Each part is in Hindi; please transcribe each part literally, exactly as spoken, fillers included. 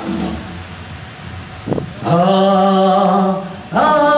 Ah, ah.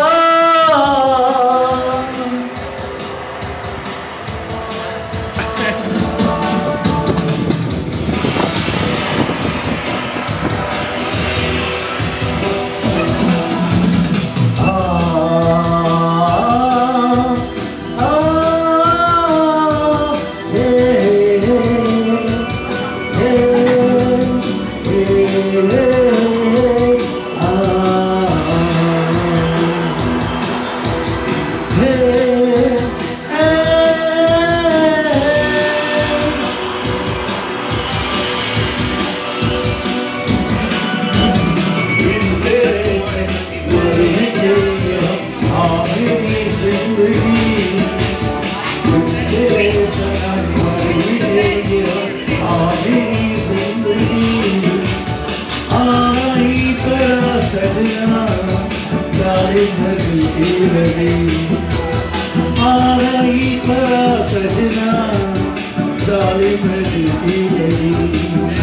सजना जालिम दिल की लगी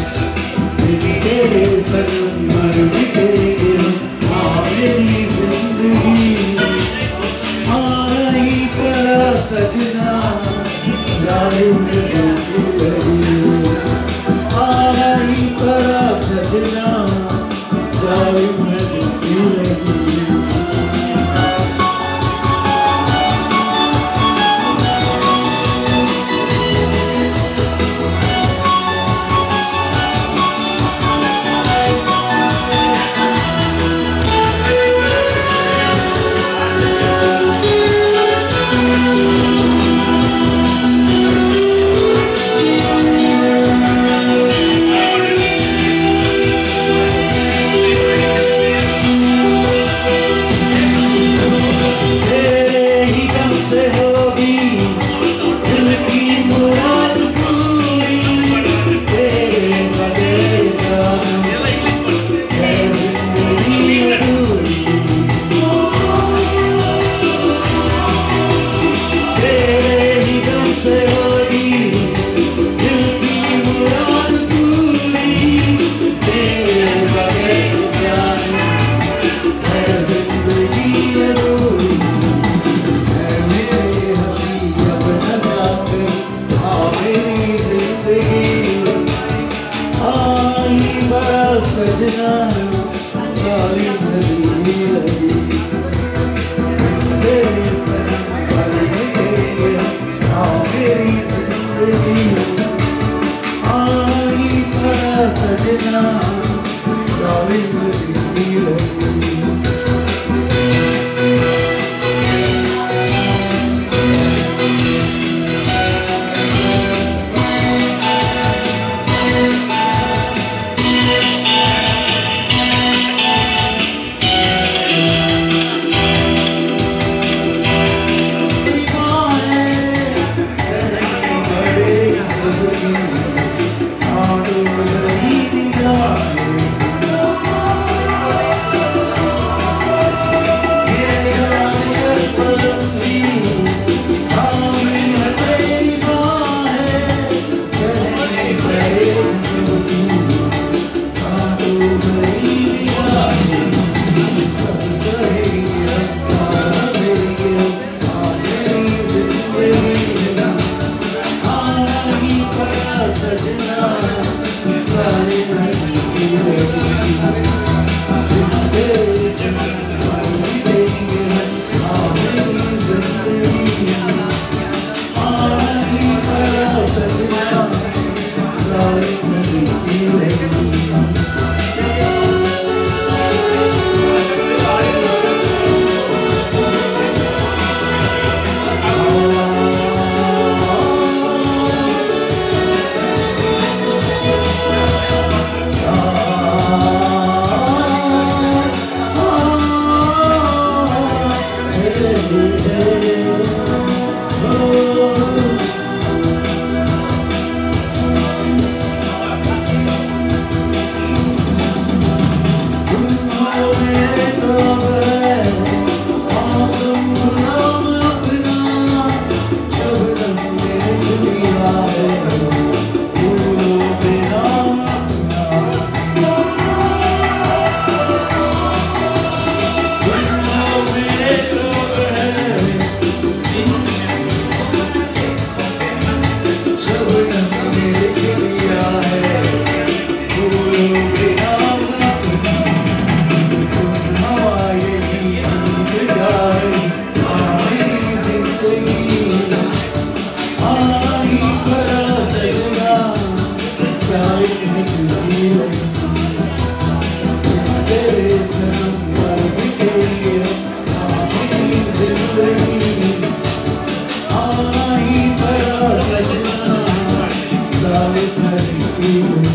तेरे सनम मर मिटेगी हाँ मेरी जिंदगी हाँ नहीं पड़ा सजना जालिम दिल की लगी हाँ नहीं पड़ा सजना जालिम दिल की लगी सजना जालिम दिल लगी तेरे सनम पर मिटेगी हाँ मेरी जिंदगी आई पड़ा सजना जालिम दिल लगी शबनम ने लिख दिया है फूलों के नाम अपना सुन हवा यही गीत गाए मेरी जिंदगी आना ही पड़ा सजना जालिम है क्योंकि तेरे सनम पर बिखरी मेरी जिंदगी आना ही पड़ा सजना जालिम है क्योंकि